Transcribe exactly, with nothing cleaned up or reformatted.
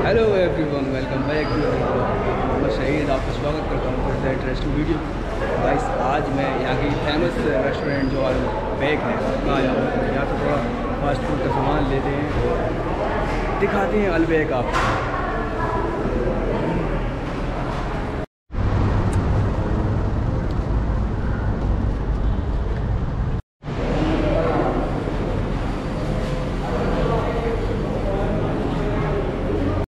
Hello everyone, welcome back to Mohammad Shahid. आपका स्वागत करता हूँ for the interesting video. Guys, आज मैं यहाँ की फेमस रेस्टोरेंट जो अल बेक है वहाँ आया हूँ। यहाँ से थोड़ा फास्ट फूड का सामान लेते हैं और दिखाते हैं अल बेक आपको।